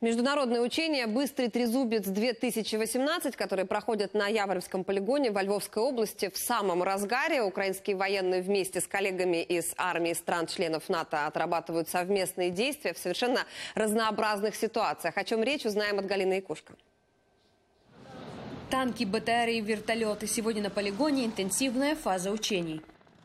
Международные учения «Быстрый трезубец-2018», которые проходят на Яворовском полигоне во Львовской области, в самом разгаре. Украинские военные вместе с коллегами из армии стран-членов НАТО отрабатывают совместные действия в совершенно разнообразных ситуациях. О чем речь, узнаем от Галины Якушко. Танки, БТРы и вертолеты. Сегодня на полигоне интенсивная фаза учений.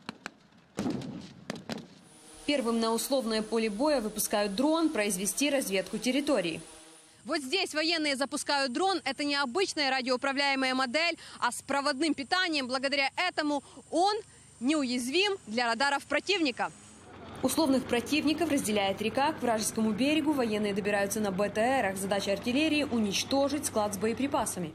Первым на условное поле боя выпускают дрон произвести разведку территории. Вот здесь военные запускают дрон. Это не обычная радиоуправляемая модель, а с проводным питанием. Благодаря этому он неуязвим для радаров противника. Условных противников разделяет река. К вражескому берегу военные добираются на БТРах. Задача артиллерии – уничтожить склад с боеприпасами.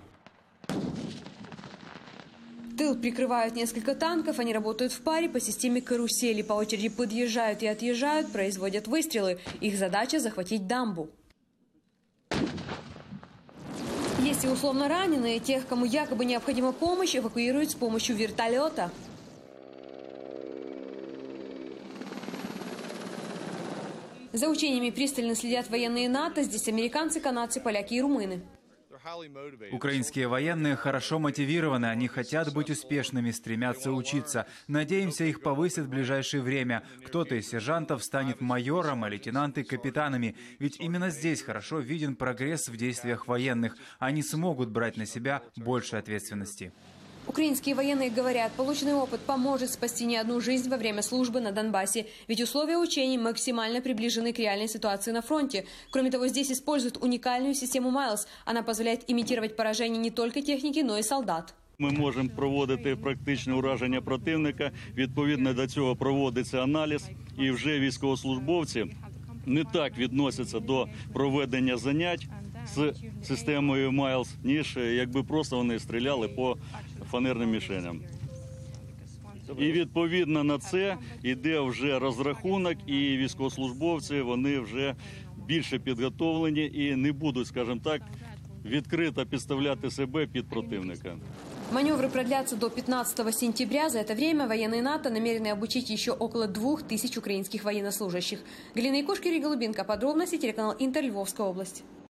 Тыл прикрывают несколько танков, они работают в паре по системе карусели. По очереди подъезжают и отъезжают, производят выстрелы. Их задача – захватить дамбу. Есть и условно раненые. Тех, кому якобы необходима помощь, эвакуируют с помощью вертолета. За учениями пристально следят военные НАТО. Здесь американцы, канадцы, поляки и румыны. Украинские военные хорошо мотивированы, они хотят быть успешными, стремятся учиться. Надеемся, их повысят в ближайшее время. Кто-то из сержантов станет майором, а лейтенанты – капитанами. Ведь именно здесь хорошо виден прогресс в действиях военных. Они смогут брать на себя больше ответственности. Украинские военные говорят, полученный опыт поможет спасти не одну жизнь во время службы на Донбассе. Ведь условия учений максимально приближены к реальной ситуации на фронте. Кроме того, здесь используют уникальную систему Майлз. Она позволяет имитировать поражение не только техники, но и солдат. Ми можемо проводити практичне ураження противника. Відповідно до цього проводиться аналіз. І вже військовослужбовці не так відносяться до проведення занять з системою Майлз, ніж якби просто вони стріляли по фанерним мішеням. І відповідно на це йде вже розрахунок, і військовослужбовці, вони вже більше підготовлені і не будуть, скажімо так, відкрито підставляти себе під противника. Маневры продлятся до 15 сентября. За это время военные НАТО намерены обучить еще около 2000 украинских военнослужащих. Галина Якушко, Юрий Голубинка. Подробности телеканал Интер, Львовская область.